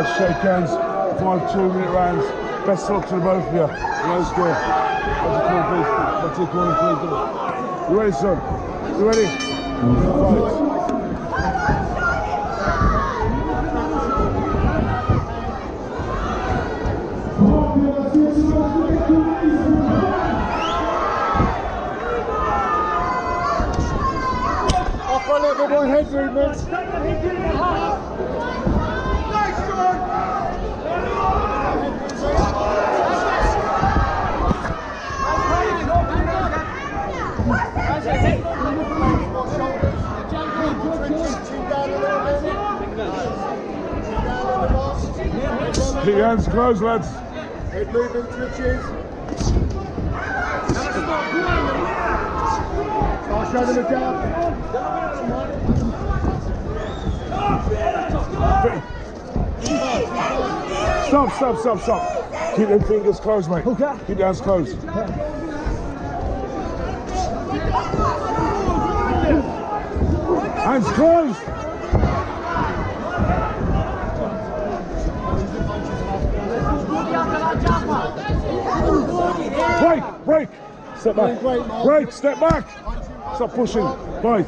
Nice shake hands. 5 2-minute rounds. Best of luck to the both of you. Let's go. What's it called, please? You ready, son? You ready? Fight. Off a little more head movement. Keep your hands closed, lads. Head movement twitches. Start showing them a jab. Stop. Keep them fingers closed, mate. Okay. Keep your hands closed. Hands closed. Break. Step back. Break, step back. Stop pushing. Fight.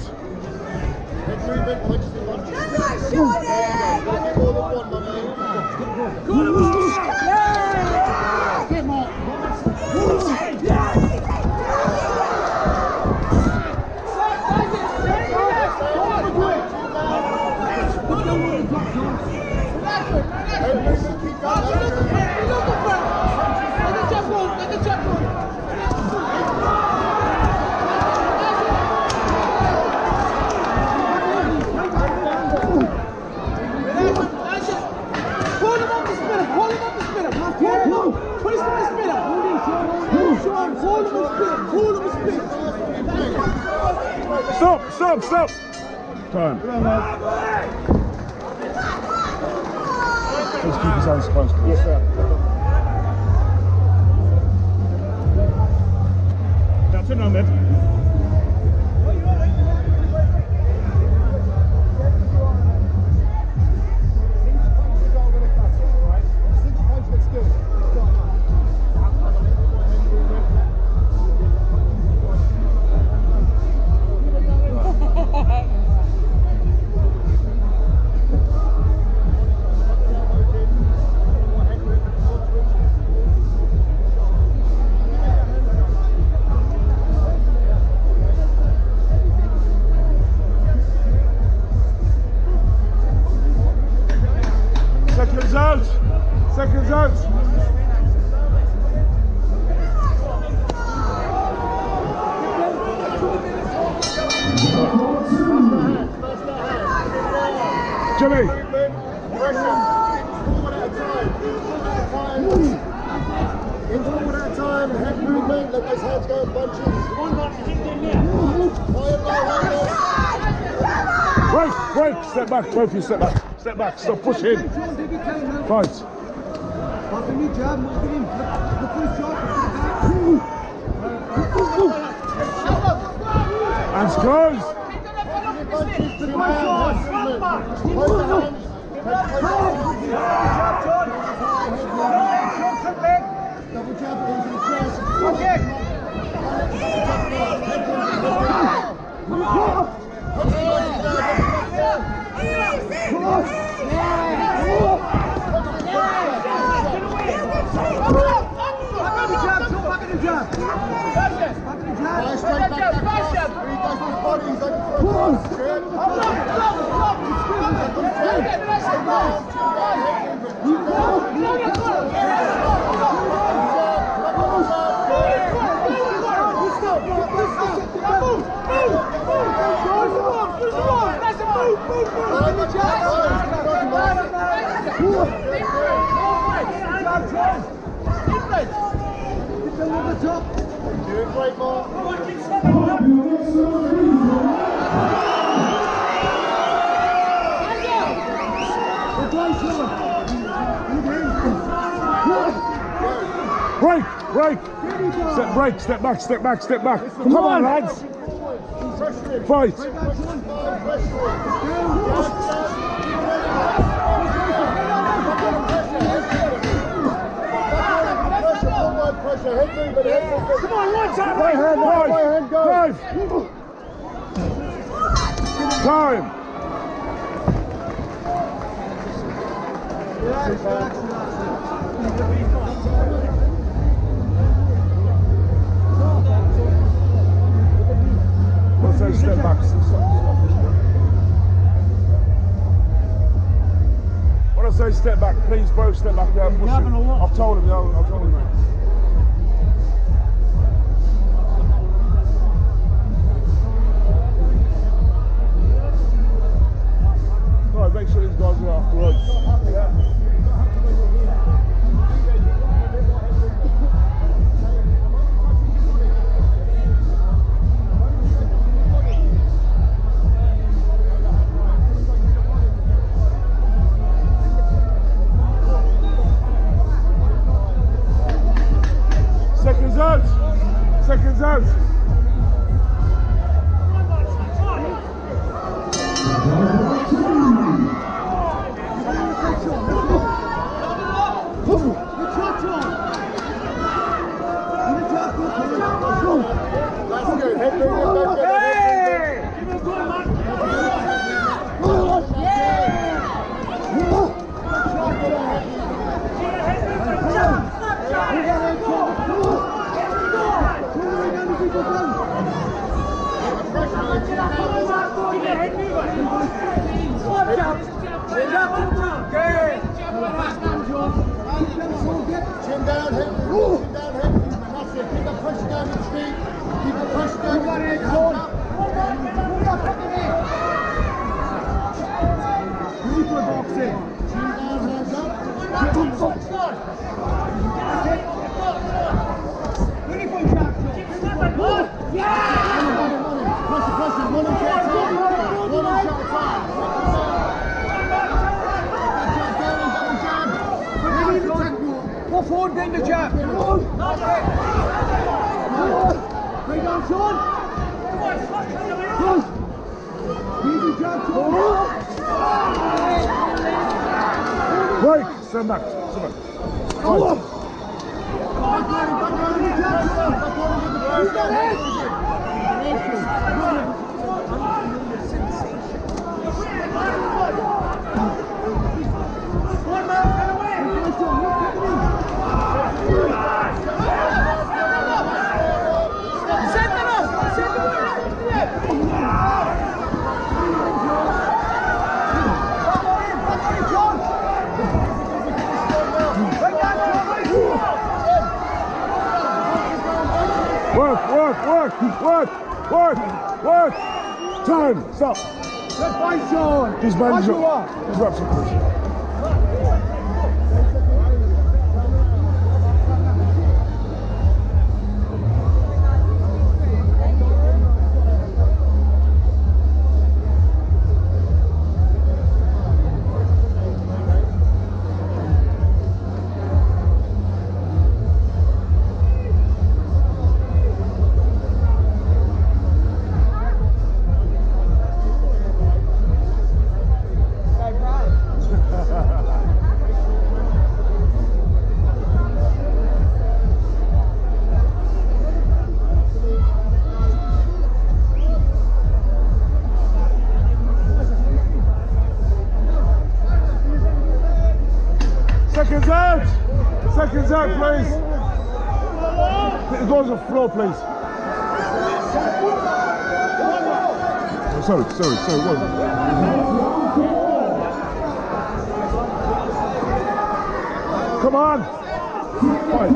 Stop. Time. Let's keep his hands closed, please. Yes, sir. That's it, Ahmed. Seconds out. Jimmy. Forward at a time, head movement, let those hands go in bunches. Break, step back, both of you step back, stop pushing. Fight. Hands closed. Doing great, Marc. Break. Step back. Come on, lads. Fight. pressure, head movement, head movement. Come on, one time. Right hand, right hand, go. Drive. Time. Relax, relax, relax. Let's say step back. When I say step back, please both step back there and push him. I've told him, yeah, I've told him, mate. Right, make sure these guys are after us. Yeah. Seconds out! Seconds out! That's good. Head movement, don't get it. Chin down, head movement, chin down, head movement. That's it. Keep the pressure down your feet. Keep the pressure down your feet. Hands up. Ready for boxing. Chin down, hands up. Ready for jab. Pressure, pressure. One inch at a time. One inch at a time. Go forward, bring the jab. Bring down, Sean. Easy jab, Sean. Break! Stand back. Stand back. Fight. Work, work, work, work, work, work. Time, stop. Good fight, Sean. Just bandage up. Just wrap some push. Seconds out! Seconds out, please! It goes on the floor, please. Oh, sorry, one. Come on! Fight.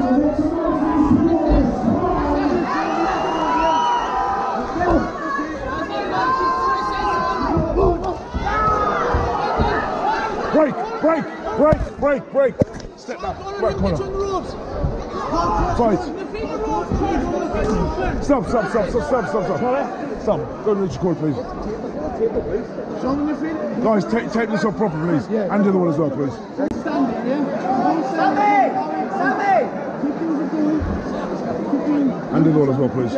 Break, break, break, break, break. Step back, right corner. Fight. Stop. Stop. Go to the corner, please. Guys, take this off proper, please. And the other one as well, please. And the other one as well, please.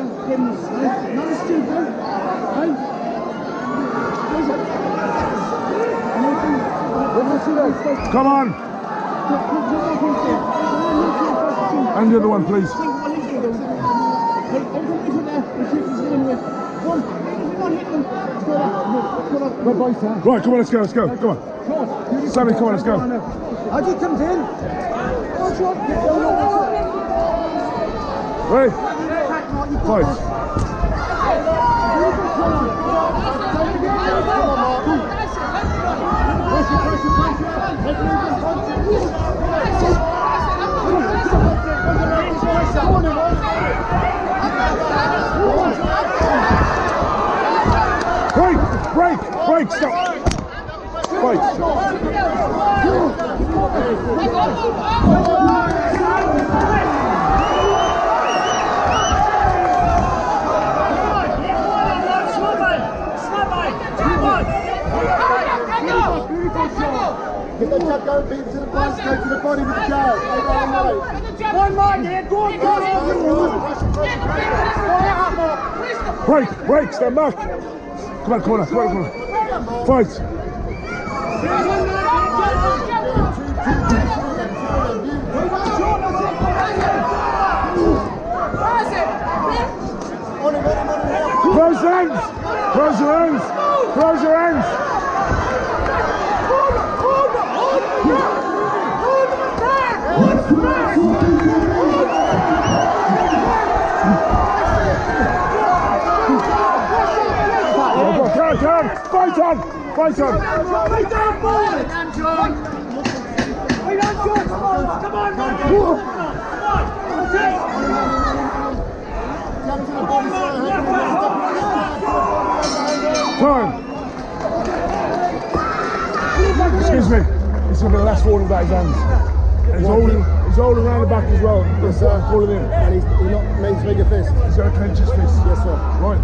Come on! And the other one, please. Right, come on, let's go, come on. Sammy, come on, let's go. As he comes in. Ready? Fight. Break, stop. Fight. Get the jab going, beat him to the punch, go to the body with the jab. One more, yeah, go on. Break, stand back. Come on, corner. Fight. Close your hands. Fight on! Come on, Time! Excuse me, this will be the last warning about his hands. He's holding around the back as well. Yes, sir. Pulling in. And he's not made to make a fist. He's going to clench his fist. Yes, sir. Right.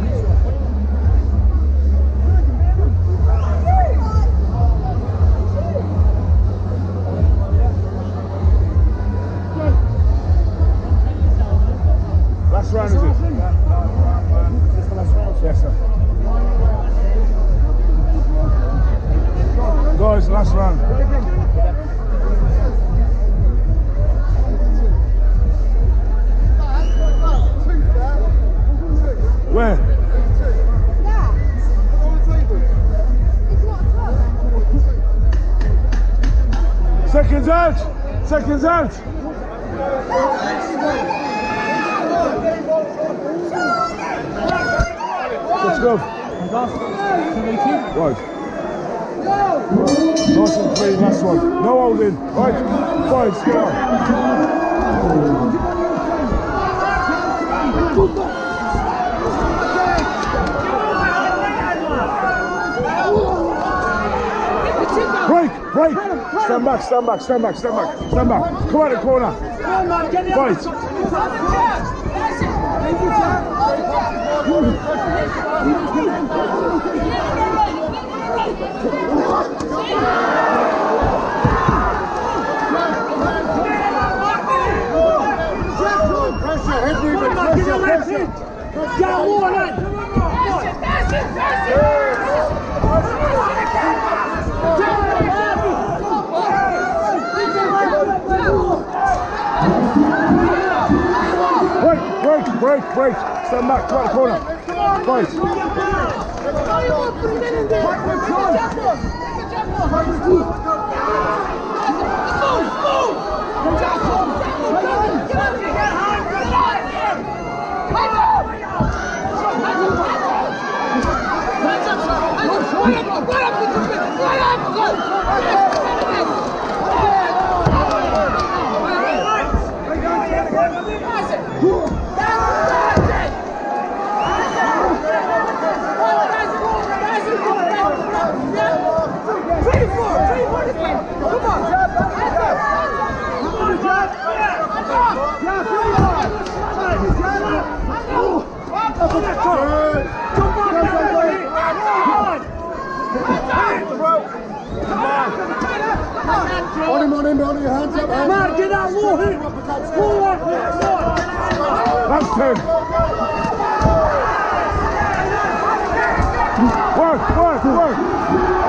Last round, is it? Yes, sir. Guys, last round. Where? Seconds out! Let's go. Right. Nice and clean, last one. No holding. Right. Fight, get on. Break. Stand back. Come out of the corner. Fight. Break. Stand back, come out the corner. Fight. On him, your hands up. Marc, get that wall. That's 10. Work.